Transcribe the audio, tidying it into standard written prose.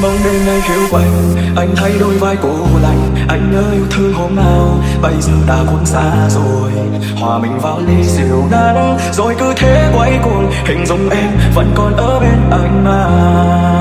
bóng đêm nay khiêu quạnh, anh thay đôi vai cô lạnh. Anh nhớ yêu thương hôm nào, bây giờ đã cuốn xa rồi. Hòa mình vào ly rượu nắng, rồi cứ thế quay cuồng. Hình dung em vẫn còn ở bên anh mà.